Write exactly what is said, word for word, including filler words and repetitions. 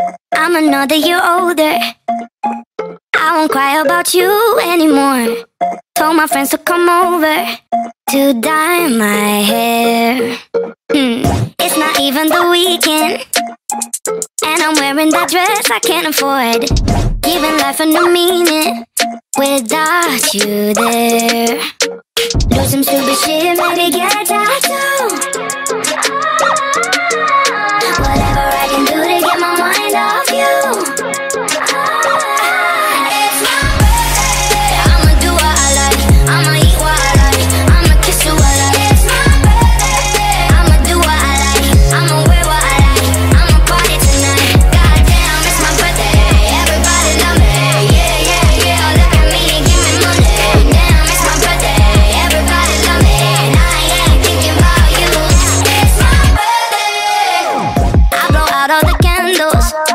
I'm another year older. I won't cry about you anymore. Told my friends to come over to dye my hair. Hmm. It's not even the weekend, and I'm wearing that dress I can't afford. Giving life a new meaning without you there. Do some stupid shit, maybe get a tattoo. Whatever I can do to get my mind off you. It's my birthday. I'ma do what I like. I'ma eat what I like. I'ma kiss who I like. It's my birthday. I'ma do what I like. I'ma wear what I like. I'ma party tonight. Goddamn, it's my birthday. Everybody love me. Yeah, yeah, yeah. Look at me and give me money. Damn, it's my birthday. Everybody love me. And I ain't thinking about you. It's my birthday. I blow out all the candles.